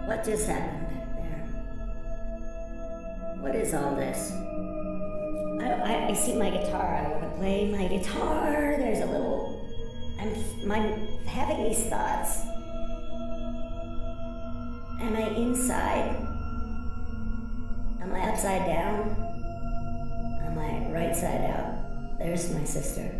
What just happened there? What is all this? I see my guitar. I want to play my guitar. There's a little... I'm having these thoughts. Am I inside? Am I upside down? Am I right side out? There's my sister.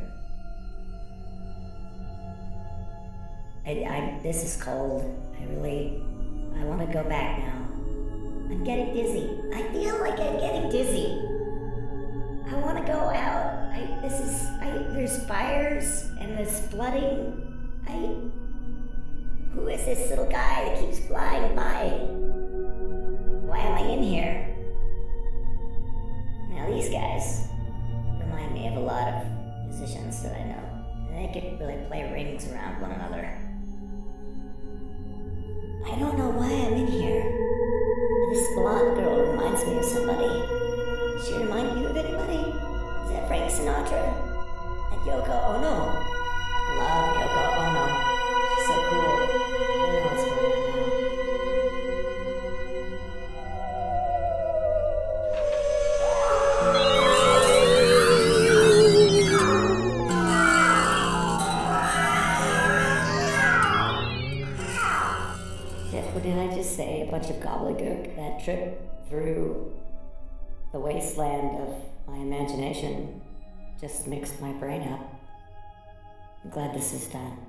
This is cold. I want to go back now. I'm getting dizzy. I feel like I'm getting dizzy. I want to go out. There's fires and there's flooding. Who is this little guy that keeps flying by? Why am I in here? Now these guys remind me of a lot of musicians that I know. And they could really play rings around one another. I don't know why I'm in here. This blonde girl reminds me of somebody. Does she remind you of anybody? Is that Frank Sinatra? And Yoko Ono? Love Yoko Ono. She's so cool. I don't know what's going on What did I just say? A bunch of gobbledygook. That trip through the wasteland of my imagination just mixed my brain up. I'm glad this is done.